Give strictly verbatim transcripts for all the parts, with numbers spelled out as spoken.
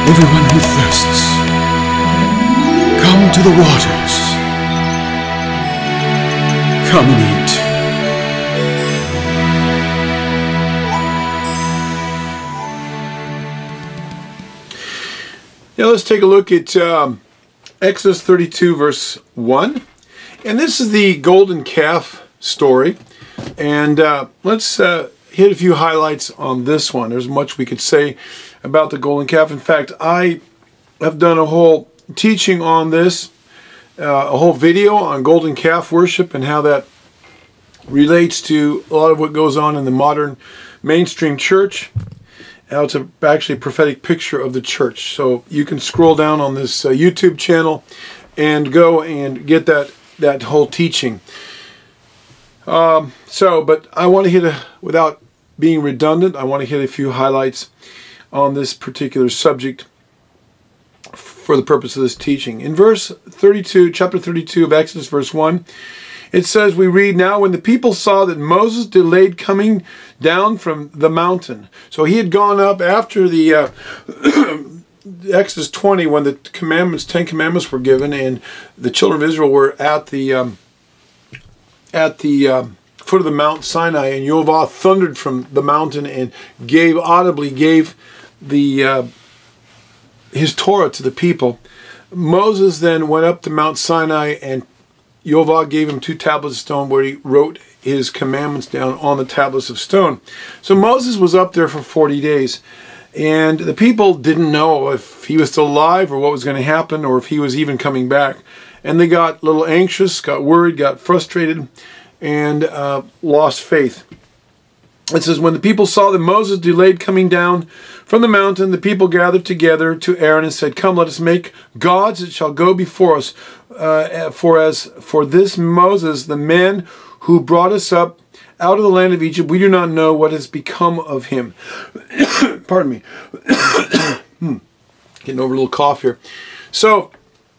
Everyone who thirsts, come to the waters. Come and eat. Now let's take a look at um, Exodus thirty-two verse one. And this is the golden calf story. And uh, let's uh, hit a few highlights on this one. There's much we could say about the golden calf. In fact, I have done a whole teaching on this, uh, a whole video on golden calf worship and how that relates to a lot of what goes on in the modern mainstream church. Now it's a, actually a prophetic picture of the church. So you can scroll down on this uh, YouTube channel and go and get that, that whole teaching. Um, so, but I want to hit a, without being redundant, I want to hit a few highlights on this particular subject for the purpose of this teaching. In verse thirty-two, chapter thirty-two of Exodus, verse one, it says, we read, now when the people saw that Moses delayed coming down from the mountain. So he had gone up after the uh, Exodus twenty, when the commandments, Ten Commandments were given, and the children of Israel were at the um, at the uh, foot of the Mount Sinai, and Yehovah thundered from the mountain and gave audibly gave the uh, his Torah to the people. Moses then went up to Mount Sinai, and Yehovah gave him two tablets of stone where he wrote his commandments down on the tablets of stone. So Moses was up there for forty days, and the people didn't know if he was still alive or what was going to happen or if he was even coming back. And they got a little anxious, got worried, got frustrated, and uh, lost faith. It says, when the people saw that Moses delayed coming down from the mountain, the people gathered together to Aaron and said, come, let us make gods that shall go before us. Uh, for as for this Moses, the man who brought us up out of the land of Egypt, we do not know what has become of him. Pardon me. hmm. Getting over a little cough here. So,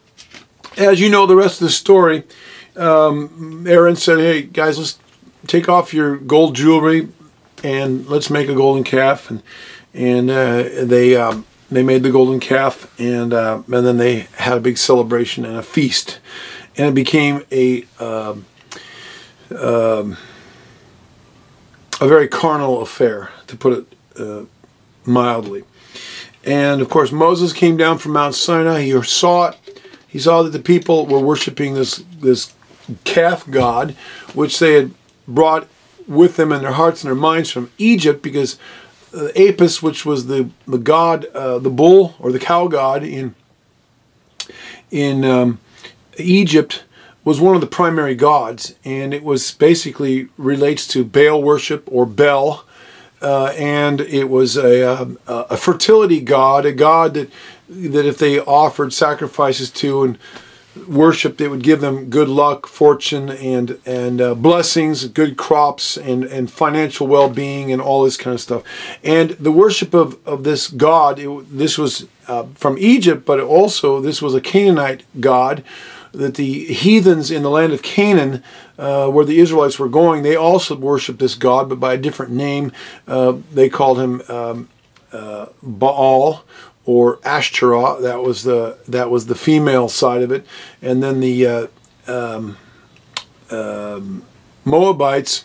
as you know the rest of the story, um, Aaron said, hey, guys, let's take off your gold jewelry and let's make a golden calf. And and uh, they um, they made the golden calf, and uh, and then they had a big celebration and a feast. And it became a, um, um, a very carnal affair, to put it uh, mildly. And of course, Moses came down from Mount Sinai. He saw it. He saw that the people were worshiping this, this calf god, which they had brought with them in their hearts and their minds from Egypt, because uh, Apis, which was the, the god, uh, the bull or the cow god in, in um, Egypt, was one of the primary gods. And it was basically relates to Baal worship or Bel. Uh, and it was a, a, a fertility god, a god that that if they offered sacrifices to and worshiped, it would give them good luck, fortune, and and uh, blessings, good crops, and and financial well-being, and all this kind of stuff. And the worship of of this god, it, this was uh, from Egypt, but also this was a Canaanite god that the heathens in the land of Canaan, uh, where the Israelites were going, they also worshiped this god, but by a different name. Uh, they called him um, uh, Baal, or Ashtaroth. That was the that was the female side of it. And then the uh, um, um, Moabites,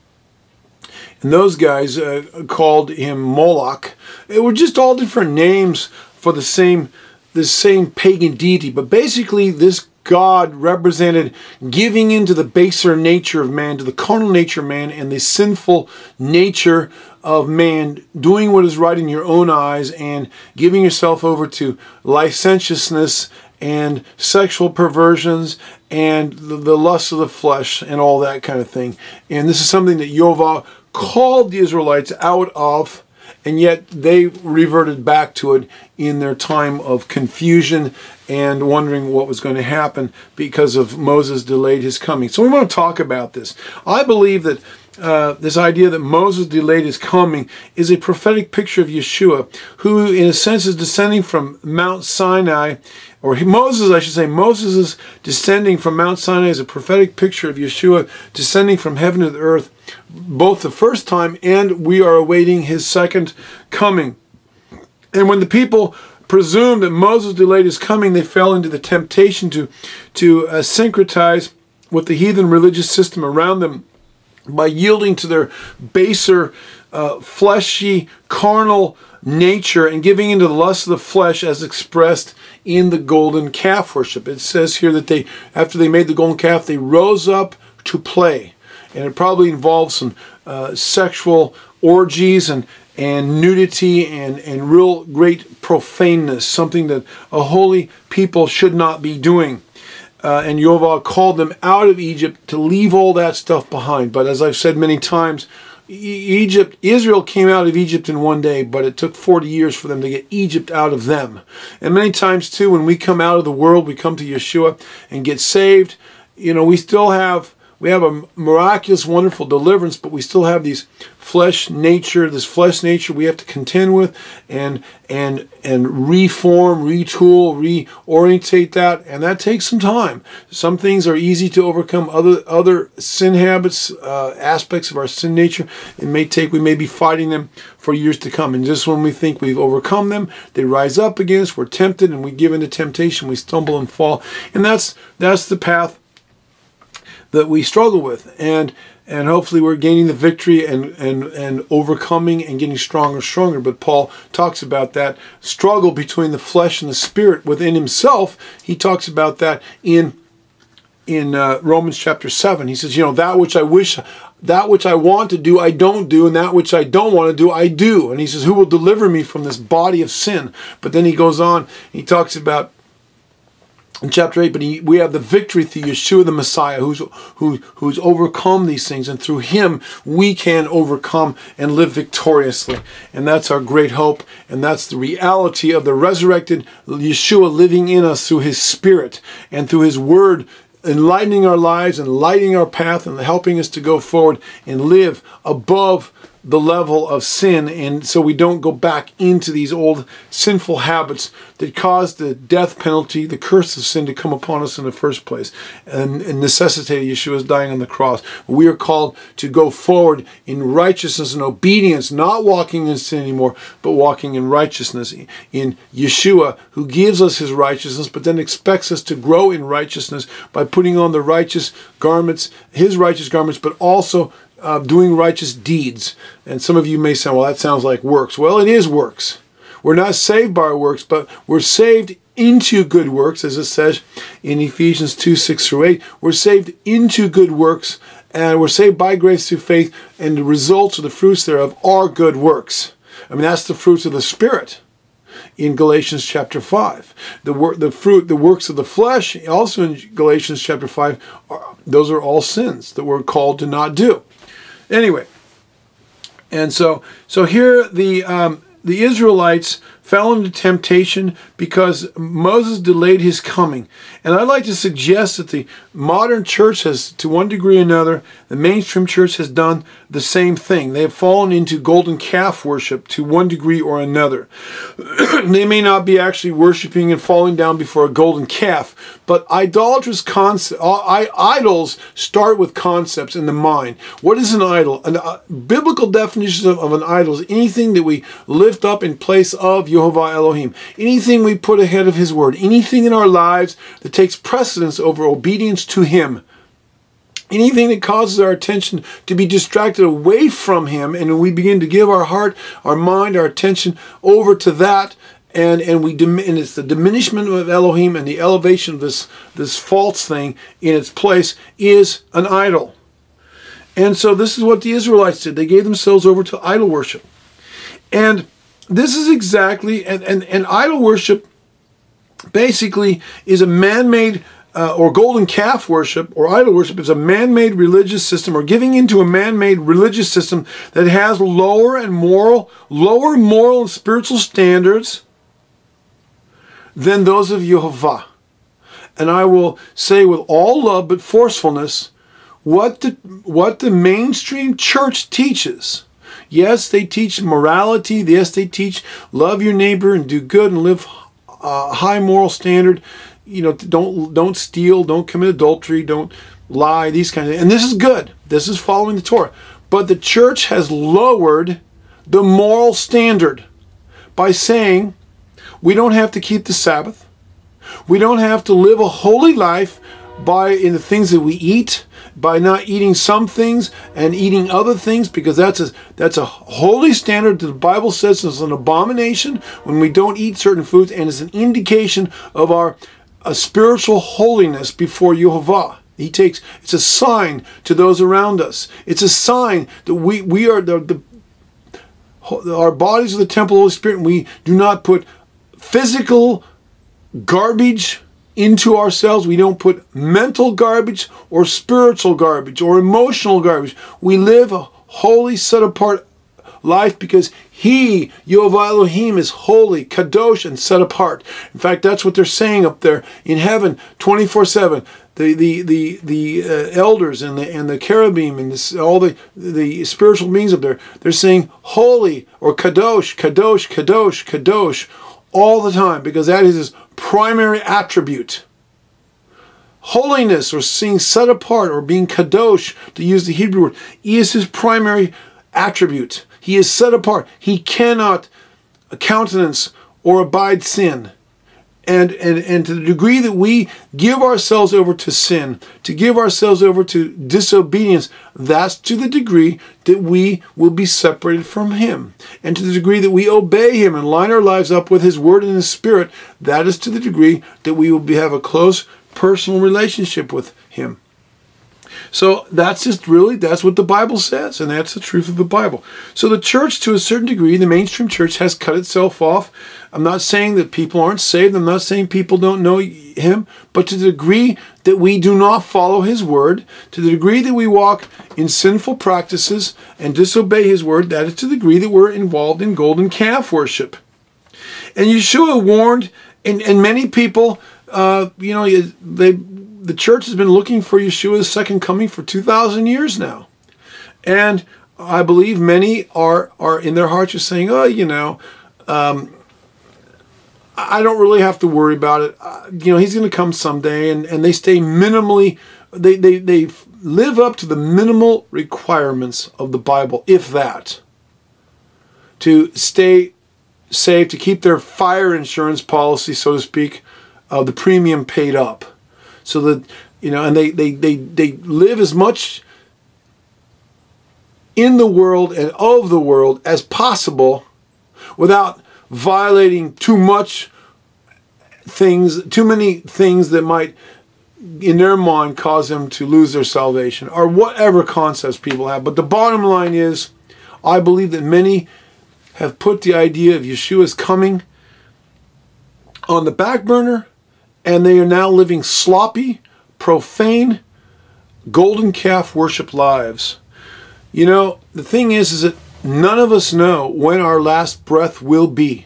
and those guys uh, called him Moloch. It were just all different names for the same the same pagan deity. But basically, this God represented giving into the baser nature of man, to the carnal nature of man, and the sinful nature of man, doing what is right in your own eyes and giving yourself over to licentiousness and sexual perversions and the, the lust of the flesh and all that kind of thing. And this is something that Yehovah called the Israelites out of, and yet they reverted back to it in their time of confusion and wondering what was going to happen because of Moses delayed his coming. So we want to talk about this. I believe that uh, this idea that Moses delayed his coming is a prophetic picture of Yeshua, who in a sense is descending from Mount Sinai, or he, Moses, I should say, Moses is descending from Mount Sinai as a prophetic picture of Yeshua descending from heaven to the earth, both the first time and we are awaiting his second coming. And when the people presumed that Moses delayed his coming, they fell into the temptation to, to uh, syncretize with the heathen religious system around them by yielding to their baser, uh, fleshy, carnal nature and giving into the lust of the flesh as expressed in the golden calf worship. It says here that they, after they made the golden calf, they rose up to play. And it probably involves some uh, sexual orgies and, and nudity and, and real great profaneness, something that a holy people should not be doing. Uh, and Yehovah called them out of Egypt to leave all that stuff behind. But as I've said many times, Egypt, Israel came out of Egypt in one day, but it took forty years for them to get Egypt out of them. And many times too, when we come out of the world, we come to Yeshua and get saved, you know, we still have, we have a miraculous, wonderful deliverance, but we still have these flesh nature, this flesh nature we have to contend with and and and reform, retool, reorientate that, and that takes some time. Some things are easy to overcome. Other other sin habits, uh, aspects of our sin nature, it may take, we may be fighting them for years to come. And just when we think we've overcome them, they rise up against us, we're tempted, and we give into temptation, we stumble and fall. And that's that's the path that we struggle with, and and hopefully we're gaining the victory and and and overcoming and getting stronger and stronger. But Paul talks about that struggle between the flesh and the spirit within himself. He talks about that in in uh, Romans chapter seven. He says, you know, that which I wish, that which I want to do, I don't do, and that which I don't want to do, I do. And he says, who will deliver me from this body of sin? But then he goes on, he talks about in chapter eight, but he, we have the victory through Yeshua the Messiah, who's who, who's overcome these things, and through him we can overcome and live victoriously. And that's our great hope, and that's the reality of the resurrected Yeshua living in us through his Spirit and through his Word, enlightening our lives and lighting our path and helping us to go forward and live above the level of sin, and so we don't go back into these old sinful habits that caused the death penalty, the curse of sin to come upon us in the first place and, and necessitated Yeshua's dying on the cross. We are called to go forward in righteousness and obedience, not walking in sin anymore, but walking in righteousness in Yeshua, who gives us his righteousness, but then expects us to grow in righteousness by putting on the righteous garments, his righteous garments, but also Uh, doing righteous deeds. And some of you may say, well, that sounds like works. Well, it is works. We're not saved by our works, but we're saved into good works, as it says in Ephesians two, six through eight. We're saved into good works, and we're saved by grace through faith, and the results of the fruits thereof are good works. I mean, that's the fruits of the Spirit in Galatians chapter five. The work, the fruit, the works of the flesh, also in Galatians chapter five, are, those are all sins that we're called to not do. Anyway, and so so here the um, the Israelites fell into temptation because Moses delayed his coming. And I'd like to suggest that the modern church has, to one degree or another, the mainstream church has done the same thing. They have fallen into golden calf worship to one degree or another. They may not be actually worshiping and falling down before a golden calf, but idolatrous concept, idols start with concepts in the mind. What is an idol? An, uh, biblical definition of, of an idol is anything that we lift up in place of Yehovah Elohim. Anything we put ahead of his word. Anything in our lives that takes precedence over obedience to him. Anything that causes our attention to be distracted away from him, and we begin to give our heart, our mind, our attention over to that, and and we and it's the diminishment of Elohim and the elevation of this this false thing in its place is an idol. And so this is what the Israelites did. They gave themselves over to idol worship. And this is exactly, and, and, and idol worship basically is a man-made, uh, or golden calf worship, or idol worship is a man-made religious system, or giving into a man-made religious system that has lower and moral, lower moral and spiritual standards than those of Yehovah. And I will say with all love but forcefulness, what the, what the mainstream church teaches. Yes, they teach morality. Yes, they teach love your neighbor and do good and live a high moral standard. You know, don't don't steal, don't commit adultery, don't lie, these kinds of things. And this is good. This is following the Torah. But the church has lowered the moral standard by saying, We don't have to keep the Sabbath. We don't have to live a holy life by in the things that we eat, by not eating some things and eating other things, because that's a that's a holy standard that the Bible says is an abomination when we don't eat certain foods, and it's an indication of our a spiritual holiness before Yehovah. He takes it's a sign to those around us. It's a sign that we we are the, the our bodies are the temple of the Holy Spirit, and we do not put physical garbage into ourselves. We don't put mental garbage or spiritual garbage or emotional garbage. We live a holy, set apart life because He, Yehovah Elohim, is holy, kadosh, and set apart. In fact, that's what they're saying up there in heaven, twenty-four seven. The the the the uh, elders and the and the cherubim and this, all the the spiritual beings up there, they're saying holy or kadosh, kadosh, kadosh, kadosh all the time, because that is His primary attribute. Holiness, or being set apart, or being kadosh, to use the Hebrew word, is His primary attribute. He is set apart. He cannot countenance or abide sin. And, and, and to the degree that we give ourselves over to sin, to give ourselves over to disobedience, that's to the degree that we will be separated from Him. And to the degree that we obey Him and line our lives up with His Word and His Spirit, that is to the degree that we will be, have a close personal relationship with Him. So that's just really, that's what the Bible says, and that's the truth of the Bible. So the church, to a certain degree, the mainstream church, has cut itself off. I'm not saying that people aren't saved. I'm not saying people don't know Him. But to the degree that we do not follow His Word, to the degree that we walk in sinful practices and disobey His Word, that is to the degree that we're involved in golden calf worship. And Yeshua warned, and, and many people, uh, you know, they... the church has been looking for Yeshua's second coming for two thousand years now. And I believe many are, are in their hearts just saying, oh, you know, um, I don't really have to worry about it. Uh, you know, He's going to come someday. And, and they stay minimally, they, they, they live up to the minimal requirements of the Bible, if that, to stay safe, to keep their fire insurance policy, so to speak, uh, the premium paid up. So that, you know, and they, they, they, they live as much in the world and of the world as possible without violating too much things, too many things that might, in their mind, cause them to lose their salvation, or whatever concepts people have. But the bottom line is, I believe that many have put the idea of Yeshua's coming on the back burner, and they are now living sloppy, profane, golden calf worship lives. You know, the thing is, is that none of us know when our last breath will be.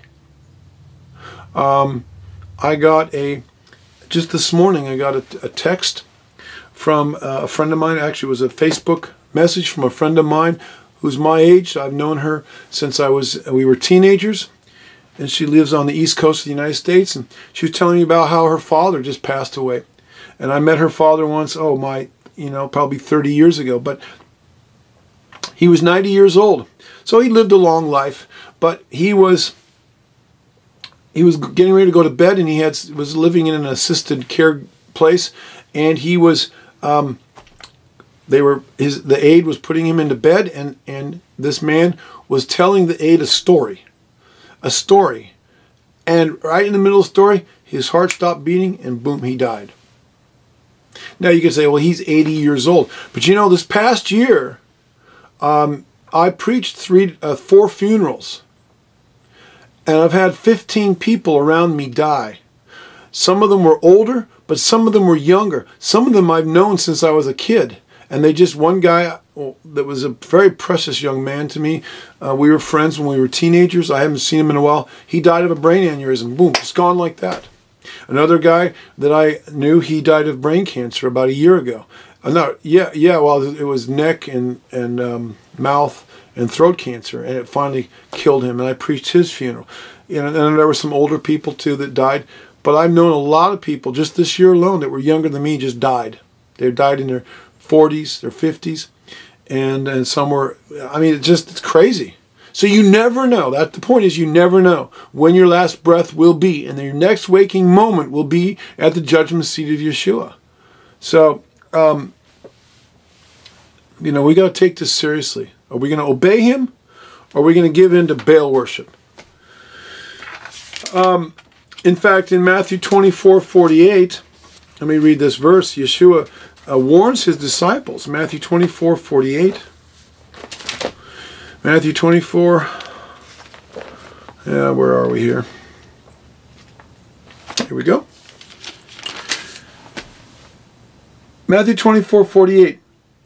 Um, I got a, just this morning, I got a, a text from a friend of mine. Actually, it was a Facebook message from a friend of mine who's my age. I've known her since I was, we were teenagers. And she lives on the East Coast of the United States. And she was telling me about how her father just passed away. And I met her father once, oh my, you know, probably thirty years ago. But he was ninety years old. So he lived a long life. But he was, he was getting ready to go to bed, and he had was living in an assisted care place. And he was, um, they were, his the aide was putting him into bed. And, and this man was telling the aide a story. A story, and right in the middle of the story, his heart stopped beating, and boom, he died. Now you can say, well, he's eighty years old, but you know, this past year, um, I preached three, uh, four funerals, and I've had fifteen people around me die. Some of them were older, but some of them were younger. Some of them I've known since I was a kid, and they just, one guy that was a very precious young man to me. Uh, we were friends when we were teenagers. I haven't seen him in a while. He died of a brain aneurysm. Boom, it's gone like that. Another guy that I knew, he died of brain cancer about a year ago. Uh, not, yeah, yeah. Well, it was neck and and um, mouth and throat cancer, and it finally killed him. And I preached his funeral. You know, and there were some older people too that died. But I've known a lot of people just this year alone that were younger than me just died. They died in their forties, their fifties. And and some were, I mean, it's just, it's crazy. So you never know. That the point is, you never know when your last breath will be, and your next waking moment will be at the judgment seat of Yeshua. So, um, you know, we got to take this seriously. Are we going to obey him, or are we going to give in to Baal worship? Um, in fact, in Matthew twenty-four forty-eight, let me read this verse. Yeshua uh, warns his disciples. Matthew twenty-four forty-eight. Matthew twenty-four. Yeah, where are we here? Here we go. Matthew twenty-four forty-eight.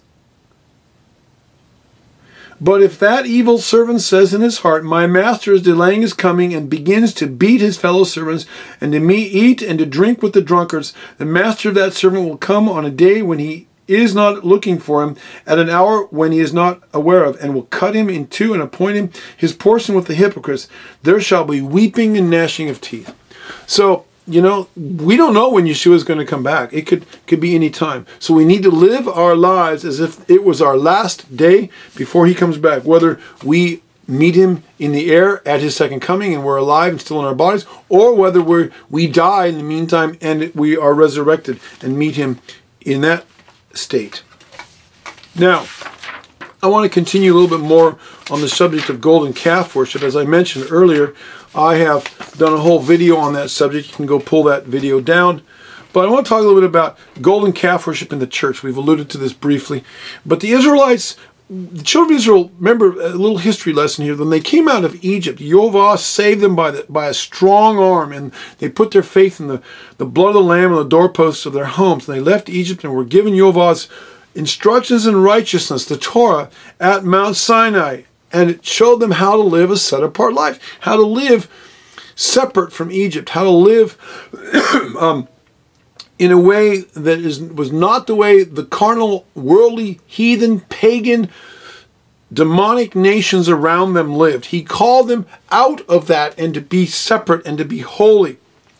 But if that evil servant says in his heart, my master is delaying his coming, and begins to beat his fellow servants, and to me eat and to drink with the drunkards, the master of that servant will come on a day when he is not looking for him, at an hour when he is not aware of, and will cut him in two and appoint him his portion with the hypocrites. There shall be weeping and gnashing of teeth. So, you know, we don't know when Yeshua is going to come back. It could, could be any time. So we need to live our lives as if it was our last day before he comes back. Whether we meet him in the air at his second coming and we're alive and still in our bodies, or whether we're, we die in the meantime and we are resurrected and meet him in that state. Now, I want to continue a little bit more on the subject of golden calf worship. As I mentioned earlier, I have done a whole video on that subject. You can go pull that video down. But I want to talk a little bit about golden calf worship in the church. We've alluded to this briefly. But the Israelites, the children of Israel, remember a little history lesson here. When they came out of Egypt, Yehovah saved them by, the, by a strong arm. And they put their faith in the, the blood of the Lamb on the doorposts of their homes. And they left Egypt and were given Yehovah's instructions in righteousness, the Torah, at Mount Sinai. And it showed them how to live a set-apart life, how to live separate from Egypt, how to live um, in a way that is was not the way the carnal, worldly, heathen, pagan, demonic nations around them lived. He called them out of that and to be separate and to be holy.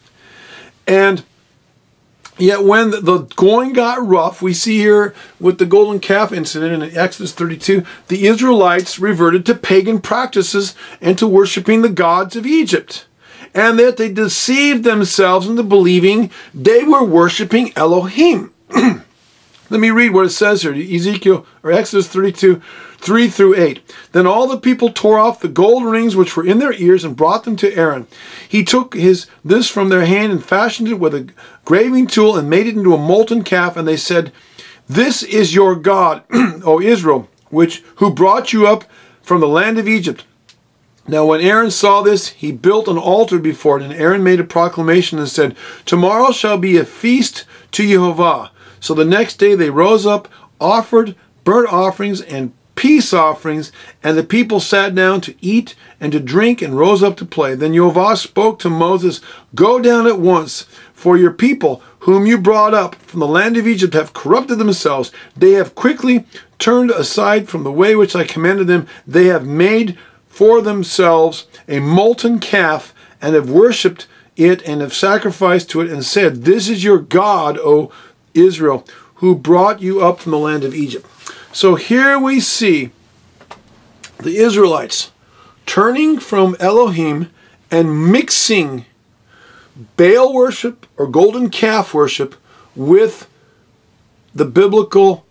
And yet when the going got rough, we see here with the golden calf incident in Exodus thirty-two, the Israelites reverted to pagan practices and to worshiping the gods of Egypt. And that they deceived themselves into believing they were worshiping Elohim. Let me read what it says here, Ezekiel, or Exodus thirty-two, three through eight. Then all the people tore off the gold rings which were in their ears and brought them to Aaron. He took his this from their hand and fashioned it with a graving tool and made it into a molten calf. And they said, this is your God, O Israel, which who brought you up from the land of Egypt. Now when Aaron saw this, he built an altar before it. And Aaron made a proclamation and said, tomorrow shall be a feast to Yehovah. So the next day they rose up, offered burnt offerings and peace offerings, and the people sat down to eat and to drink and rose up to play. Then Yehovah spoke to Moses, go down at once, for your people, whom you brought up from the land of Egypt, have corrupted themselves. They have quickly turned aside from the way which I commanded them. They have made for themselves a molten calf and have worshipped it and have sacrificed to it and said, this is your God, O Israel, who brought you up from the land of Egypt. So here we see the Israelites turning from Elohim and mixing Baal worship or golden calf worship with the biblical,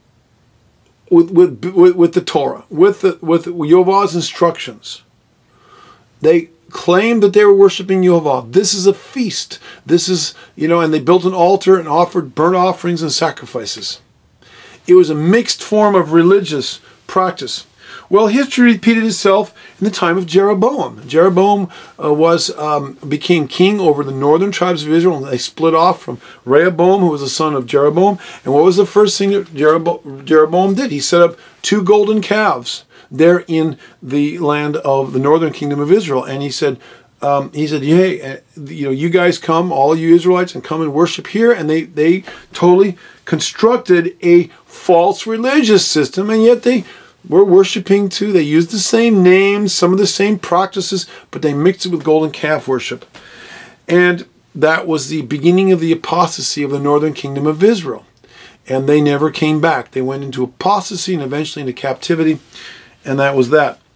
with with with, with the Torah, with the, with Yehovah's instructions. They claimed that they were worshiping Yehovah. This is a feast. This is, you know, and they built an altar and offered burnt offerings and sacrifices. It was a mixed form of religious practice. Well, history repeated itself in the time of Jeroboam. Jeroboam uh, was um, became king over the northern tribes of Israel, and they split off from Rehoboam, who was the son of Jeroboam. And what was the first thing that Jeroboam, Jeroboam did? He set up two golden calves there in the land of the northern kingdom of Israel. And he said, um, he said, hey, you know, you guys come, all you Israelites, and come and worship here. And they, they totally constructed a false religious system, and yet they were worshiping too. They used the same names, some of the same practices, but they mixed it with golden calf worship. And that was the beginning of the apostasy of the northern kingdom of Israel. And they never came back. They went into apostasy and eventually into captivity, and that was that.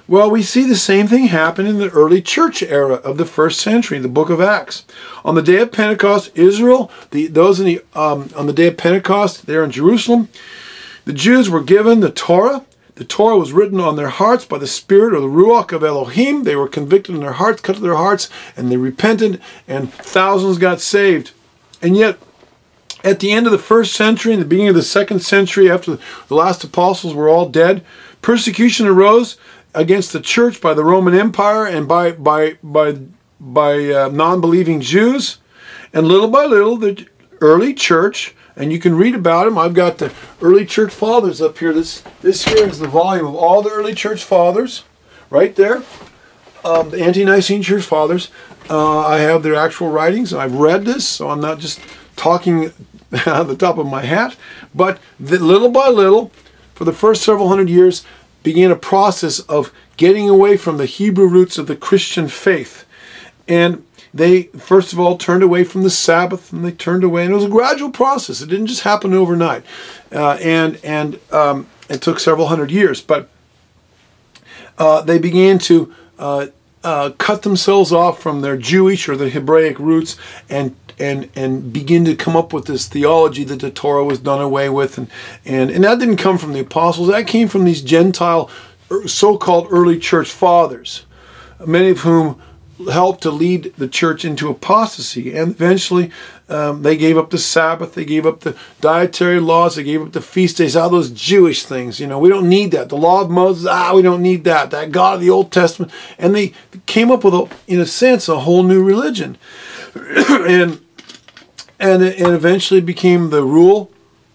Well, we see the same thing happen in the early church era of the first century, the book of Acts. On the day of Pentecost, Israel, the, those in the, um, on the day of Pentecost, there in Jerusalem, the Jews were given the Torah. The Torah was written on their hearts by the Spirit or the Ruach of Elohim. They were convicted in their hearts, cut to their hearts, and they repented, and thousands got saved. And yet, at the end of the first century and the beginning of the second century, after the last apostles were all dead, persecution arose against the church by the Roman Empire and by by by by uh, non-believing Jews. And little by little, the early church, and you can read about them. I've got the early church fathers up here. This this here is the volume of all the early church fathers, right there. Um, the Ante-Nicene church fathers. Uh, I have their actual writings. I've read this, so I'm not just talking out of the top of my hat. But the, little by little, for the first several hundred years, began a process of getting away from the Hebrew roots of the Christian faith. And they, first of all, turned away from the Sabbath, and they turned away, and it was a gradual process. It didn't just happen overnight. Uh, and and um, it took several hundred years. But uh, they began to uh, uh, cut themselves off from their Jewish or the Hebraic roots and and and begin to come up with this theology that the Torah was done away with. And, and, and that didn't come from the apostles. That came from these Gentile so-called early church fathers, many of whom helped to lead the church into apostasy. And eventually um, they gave up the Sabbath, they gave up the dietary laws, they gave up the feast days, all those Jewish things. You know, we don't need that. The law of Moses, ah, we don't need that. That God of the Old Testament. And they came up with, a, in a sense, a whole new religion. and And it and eventually became the rule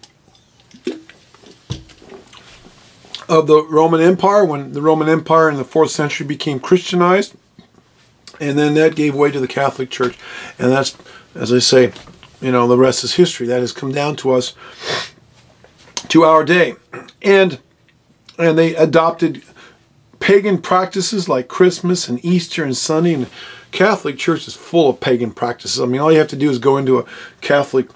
of the Roman Empire, when the Roman Empire in the fourth century became Christianized. And then that gave way to the Catholic Church. And that's, as I say, you know, the rest is history. That has come down to us, to our day. And, and they adopted pagan practices like Christmas and Easter and Sunday. And Catholic Church is full of pagan practices. I mean, all you have to do is go into a Catholic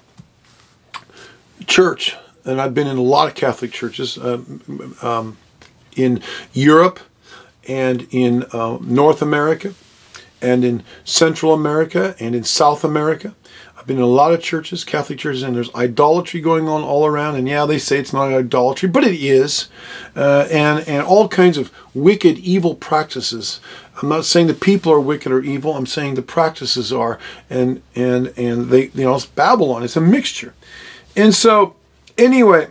church, and I've been in a lot of Catholic churches uh, um, in Europe and in uh, North America and in Central America and in South America. I've been in a lot of churches, Catholic churches, and there's idolatry going on all around. And yeah, they say it's not idolatry, but it is. Uh, and, and all kinds of wicked, evil practices. I'm not saying the people are wicked or evil. I'm saying the practices are. And, and, and they, you know, it's Babylon. It's a mixture. And so, anyway,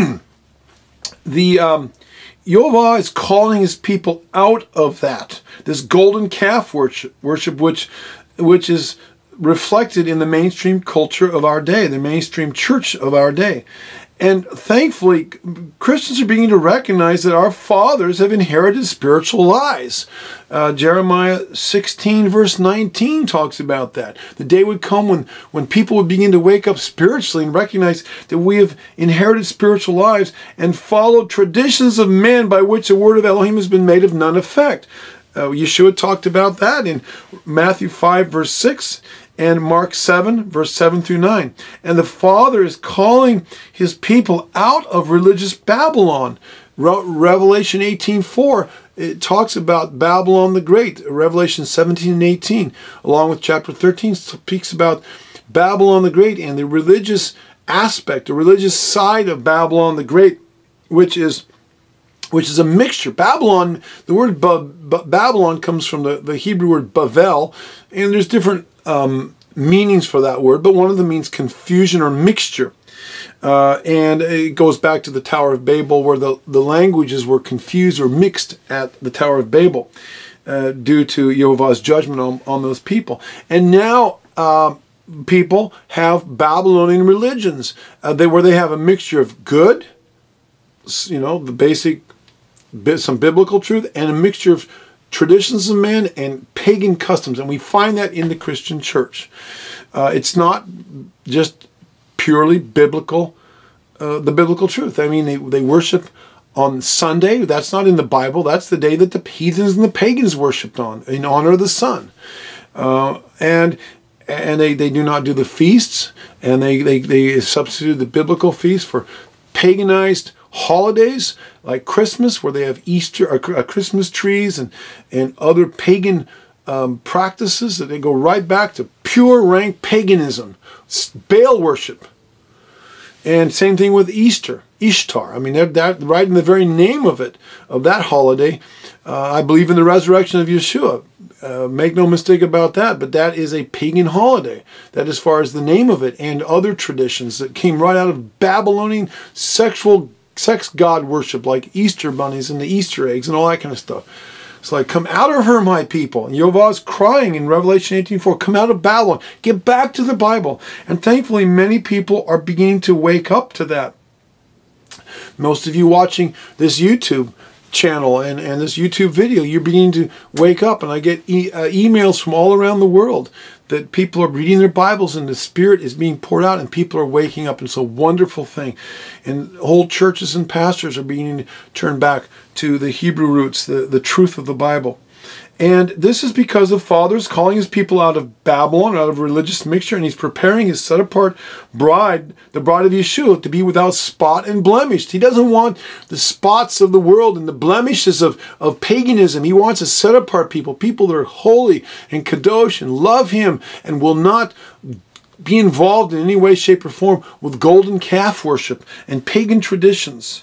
the um, Yehovah is calling his people out of that. This golden calf worship, worship which, which is reflected in the mainstream culture of our day, the mainstream church of our day. And thankfully, Christians are beginning to recognize that our fathers have inherited spiritual lies. Uh, Jeremiah sixteen verse nineteen talks about that. The day would come when, when people would begin to wake up spiritually and recognize that we have inherited spiritual lives and followed traditions of men by which the word of Elohim has been made of none effect. Uh, Yeshua talked about that in Matthew five verse six. And Mark seven, verse seven through nine. And the Father is calling his people out of religious Babylon. Re Revelation eighteen four, it talks about Babylon the Great. Revelation seventeen and eighteen, along with chapter thirteen, speaks about Babylon the Great and the religious aspect, the religious side of Babylon the Great, which is which is a mixture. Babylon, the word ba ba Babylon comes from the, the Hebrew word Bavel, and there's different Um, meanings for that word, but one of them means confusion or mixture. Uh, and it goes back to the Tower of Babel, where the, the languages were confused or mixed at the Tower of Babel uh, due to Yehovah's judgment on, on those people. And now uh, people have Babylonian religions uh, they, where they have a mixture of good, you know, the basic, some biblical truth, and a mixture of traditions of men and pagan customs, and we find that in the Christian church. Uh, it's not just purely biblical, uh, the biblical truth. I mean, they, they worship on Sunday. That's not in the Bible. That's the day that the heathens and the pagans worshipped on, in honor of the sun. Uh, and and they, they do not do the feasts, and they, they, they substitute the biblical feast for paganized holidays like Christmas, where they have Easter, or Christmas trees and, and other pagan um, practices, that they go right back to pure rank paganism, Baal worship. And same thing with Easter, Ishtar. I mean, that, that right in the very name of it, of that holiday, uh, I believe in the resurrection of Yeshua. Uh, make no mistake about that, but that is a pagan holiday. That as far as the name of it, and other traditions that came right out of Babylonian sexual sex god worship, like Easter bunnies and the Easter eggs and all that kind of stuff. It's like, come out of her, my people. And Yehovah is crying in Revelation eighteen four, come out of Babylon. Get back to the Bible. And thankfully, many people are beginning to wake up to that. Most of you watching this YouTube channel and, and this YouTube video, you're beginning to wake up. And I get e uh, emails from all around the world that people are reading their Bibles and the Spirit is being poured out and people are waking up. And it's a wonderful thing. And whole churches and pastors are beginning to turn back to the Hebrew roots, the, the truth of the Bible. And this is because the Father is calling his people out of Babylon, out of religious mixture, and he's preparing his set-apart bride, the bride of Yeshua, to be without spot and blemish. He doesn't want the spots of the world and the blemishes of, of paganism. He wants a set-apart people, people that are holy and kadosh and love him and will not be involved in any way, shape, or form with golden calf worship and pagan traditions.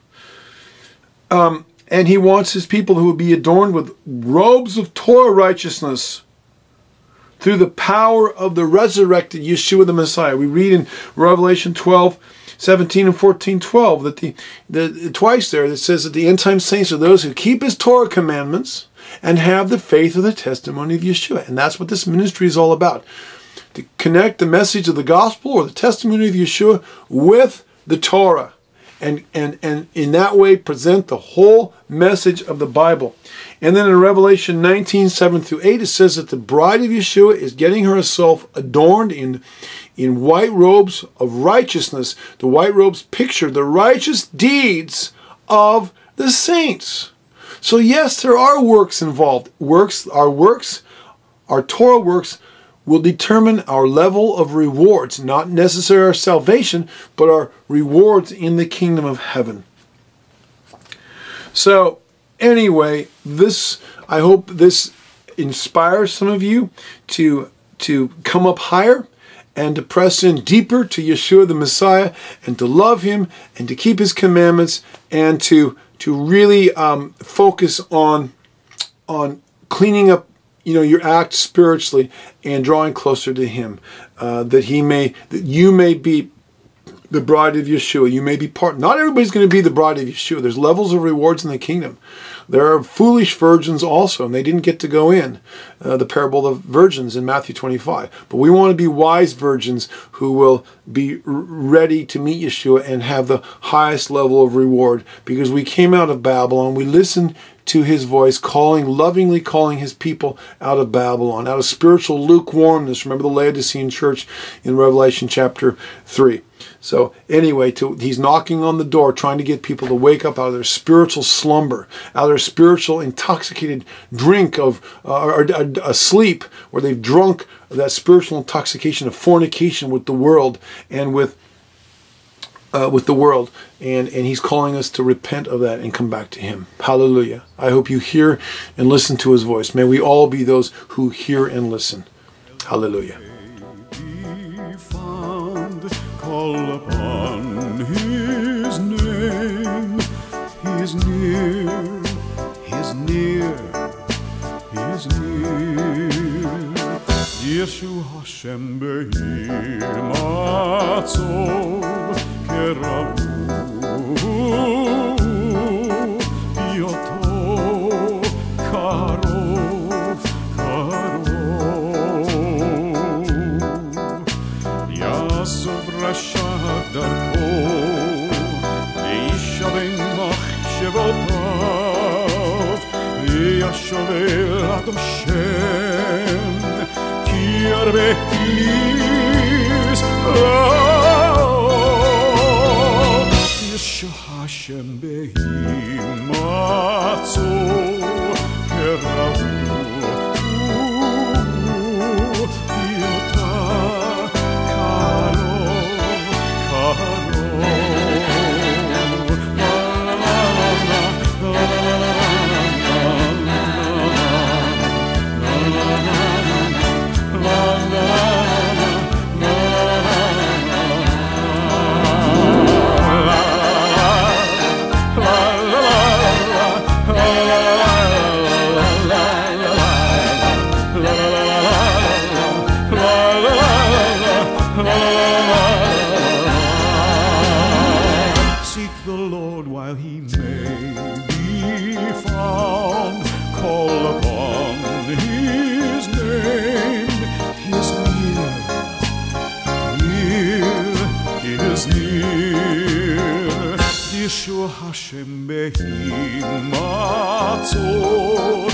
Um... And he wants his people who will be adorned with robes of Torah righteousness through the power of the resurrected Yeshua the Messiah. We read in Revelation twelve, seventeen and fourteen, twelve, that the, the twice there that says that the end time saints are those who keep his Torah commandments and have the faith of the testimony of Yeshua. And that's what this ministry is all about. To connect the message of the gospel or the testimony of Yeshua with the Torah. And, and, and in that way present the whole message of the Bible. And then in Revelation nineteen, seven through eight, it says that the bride of Yeshua is getting herself adorned in, in white robes of righteousness. The white robes picture the righteous deeds of the saints. So yes, there are works involved. Works, our works, our Torah works, will determine our level of rewards, not necessarily our salvation, but our rewards in the kingdom of heaven. So anyway, this, I hope this inspires some of you to, to come up higher and to press in deeper to Yeshua the Messiah and to love him and to keep his commandments and to, to really um, focus on, on cleaning up you know, your act spiritually and drawing closer to him, uh, that he may, that you may be the bride of Yeshua. You may be part. Not everybody's going to be the bride of Yeshua. There's levels of rewards in the kingdom. There are foolish virgins also, and they didn't get to go in. Uh, the parable of virgins in Matthew twenty-five. But we want to be wise virgins who will be ready to meet Yeshua and have the highest level of reward, because we came out of Babylon. We listened to his voice, calling, lovingly calling his people out of Babylon, out of spiritual lukewarmness. Remember the Laodicean church in Revelation chapter three. So anyway, to, he's knocking on the door, trying to get people to wake up out of their spiritual slumber, out of their spiritual intoxicated drink of, uh, or, or, or sleep, where they've drunk that spiritual intoxication of fornication with the world and with Uh, with the world, and, and he's calling us to repent of that and come back to him. Hallelujah. I hope you hear and listen to his voice. May we all be those who hear and listen. Hallelujah. Be found, call upon his name. He is near, he is near, he is near. Yeshua Hashem Be'ir Matzov Keravu Yoto Karov Karov Yasov Rasha Darko Yishavim Machshevotav Yashovel Ad Hashem Yarbe is oh Yeshua Hashem Be'im Matzo Keravu Yota Karo Karo Yeshua Hashem behimatzo